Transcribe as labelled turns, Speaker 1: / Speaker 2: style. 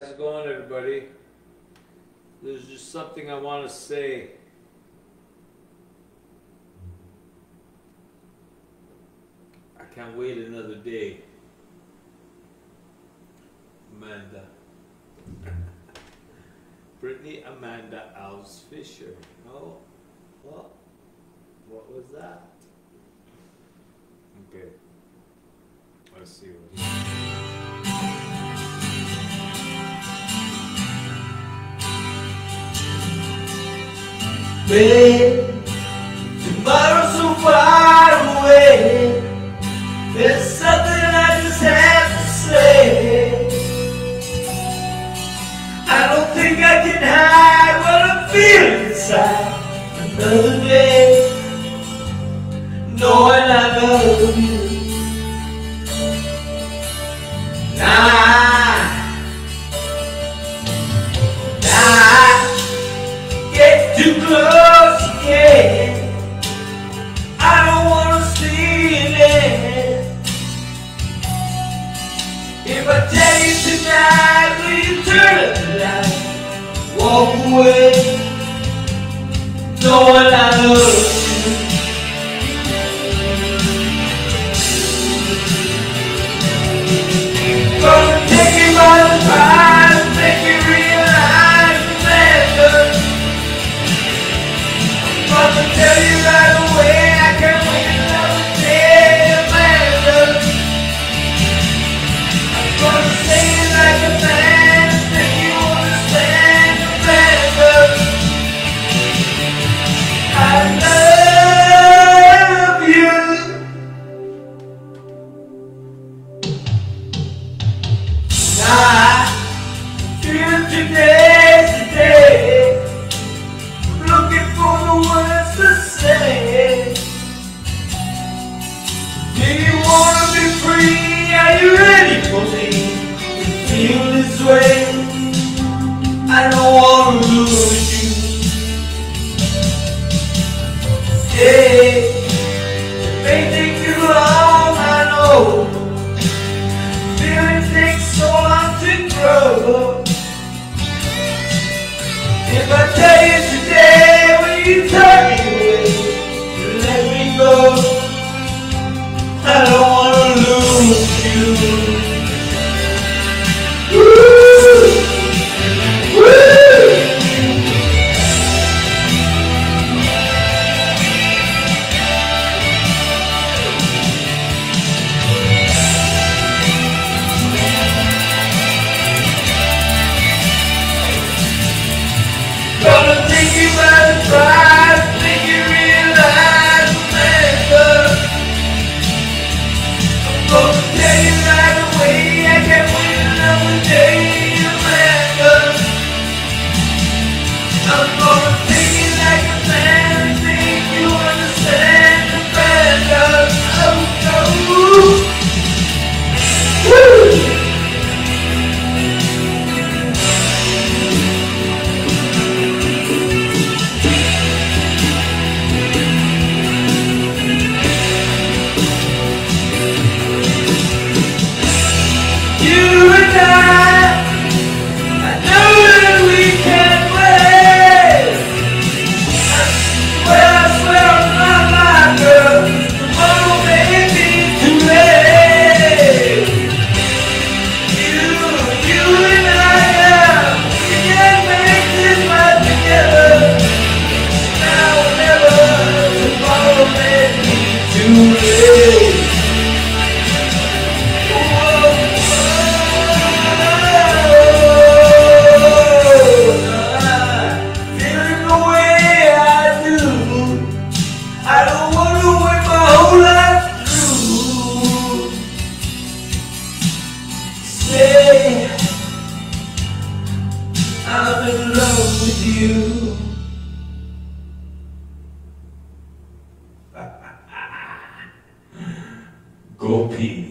Speaker 1: How's it going, everybody? There's just something I want to say. I can't wait another day. Amanda. Brittany Amanda Alves Fisher. Oh, well, what was that? Okay. Let's see what
Speaker 2: Babe, tomorrow's so far away. There's something I just have to say. I don't think I can hide what I'm feeling inside. Another day, knowing I love you. Get too close again. I don't wanna see it. If I tell you tonight, will you turn up the light? Walk away, knowing I love you. Gonna take you by the surprise, make you realize the matter. I'm gonna tell you right away, I can't wait another day, Amanda. I'm gonna say it like a man, make you understand, Amanda. I love you. Now, today's the day. Looking for the words to say. Do you wanna be free? Are you ready for me to feel this way? I don't wanna lose you. Hey, it may take you long, I know. Feeling takes so long to grow. If I tell you today, will you turn me away? You let me go. I don't wanna lose you. Woo! Woo! Gonna take you by the surprise, make you realize the matter. I'm gonna tell you right away, I can't wait another day, Amanda. I'm gonna take it like a man, make you understand, Amanda. Oh, oh. Woo! I'm in love with you. Go Pete.